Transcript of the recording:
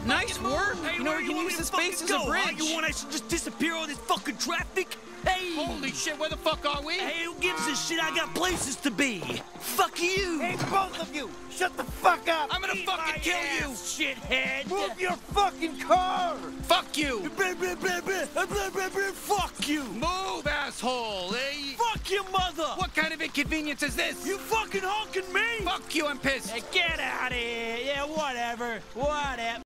Nice work. Hey, You know, we can use the space as a bridge. You want I should just disappear all this fucking traffic? Hey! Holy shit, where the fuck are we? Hey, who gives a shit? I got places to be. Fuck you! Hey, both of you! Shut the fuck up! I'm gonna Eat fucking my kill ass. you, shithead! Move your fucking car! Fuck you! Fuck you! Move, asshole! Hey, Fuck your mother! what kind of inconvenience is this? You fucking honking me? Fuck you, I'm pissed! Hey, get out of here! Yeah, whatever. Whatever.